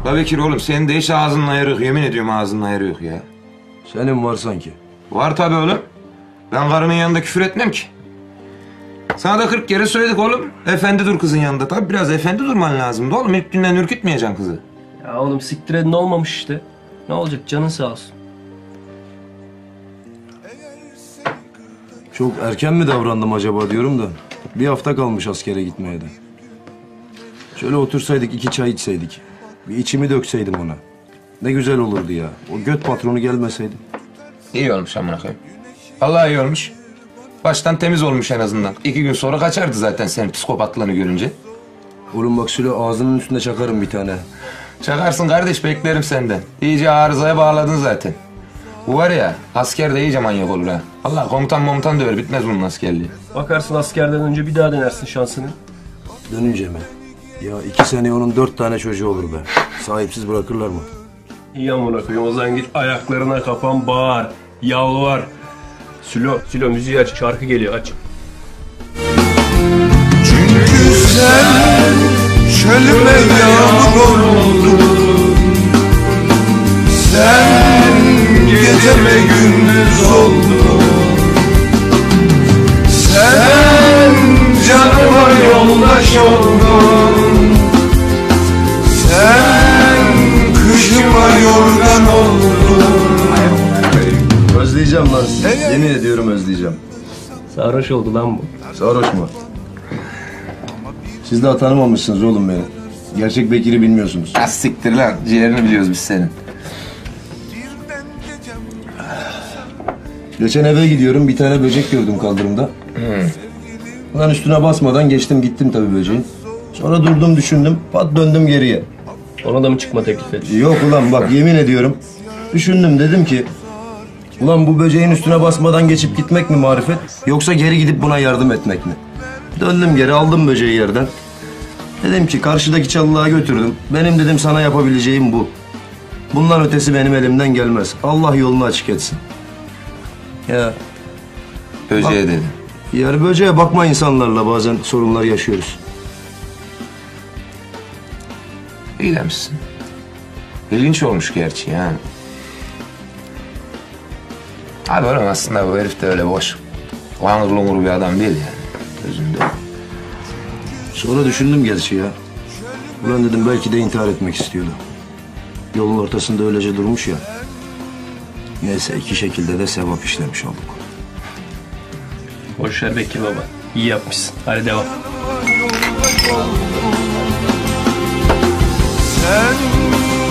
La Bekir oğlum senin de hiç ağzının ayarı yok. Yemin ediyorum ağzının ayarı yok ya. Senin var sanki. Var tabii oğlum. Ben karımın yanında küfür etmem ki. Sana da 40 kere söyledik oğlum. Efendi dur kızın yanında. Tabii biraz efendi durman lazımdı oğlum. İlk günden ürkütmeyeceksin kızı. Ya oğlum siktir edin olmamış işte. Ne olacak canın sağ olsun. Çok erken mi davrandım acaba diyorum da. Bir hafta kalmış askere gitmeye de. Şöyle otursaydık 2 çay içseydik. Bir içimi dökseydim ona. Ne güzel olurdu ya. O göt patronu gelmeseydi. İyi olmuş amına koyayım. Vallahi iyi olmuş. Baştan temiz olmuş en azından. 2 gün sonra kaçardı zaten senin psikopatlığını görünce. Oğlum bak Sülo ağzının üstünde çakarım bir tane. Çakarsın kardeş beklerim senden. İyice arızaya bağladın zaten. Bu var ya asker de iyice manyak olur ha. Allah komutan döver bitmez bunun askerliği. Bakarsın askerden önce bir daha denersin şansını. Dönünce mi? Ya 2 sene onun 4 tane çocuğu olur be. Sahipsiz bırakırlar mı? İyi amına koyayım o zaman git ayaklarına kapan bağır. Yalvar. Sülo müziği aç, şarkı geliyor aç. Çünkü sen çölüme yağmur oldun. Sen geceme gündüz oldun. Sen canıma yoldaş oldun. Sen kışıma yorgan oldun. Özleyeceğim lan sizi. Yemin ediyorum özleyeceğim. Sarhoş oldu lan bu. Sarhoş mu? Siz daha tanımamışsınız oğlum beni. Gerçek Bekir'i bilmiyorsunuz. Az siktir lan ciğerini biliyoruz biz senin. Geçen eve gidiyorum, bir tane böcek gördüm kaldırımda. Lan üstüne basmadan geçtim gittim tabii böceğin. Sonra durdum düşündüm, pat döndüm geriye. Ona da mı çıkma teklif et? Yok ulan bak yemin ediyorum. Düşündüm dedim ki... Ulan bu böceğin üstüne basmadan geçip gitmek mi marifet? Yoksa geri gidip buna yardım etmek mi? Döndüm geri aldım böceği yerden. Dedim ki karşıdaki çalılığa götürdüm. Benim dedim sana yapabileceğim bu. Bundan ötesi benim elimden gelmez. Allah yolunu açık etsin. Ya... Böceğe dedim. Yani böceğe bakma insanlarla bazen sorunlar yaşıyoruz. İyi demişsin. İlginç olmuş gerçi yani. Abi oğlum aslında bu herif de öyle boş. Langur lungur bir adam değil yani. Özünde. Sonra düşündüm gerçi ya. Ulan dedim belki de intihar etmek istiyordu. Yolun ortasında öylece durmuş ya. Neyse 2 şekilde de sevap işlemiş olduk. Boş ver Bekir baba. İyi yapmışsın. Hadi devam. Sen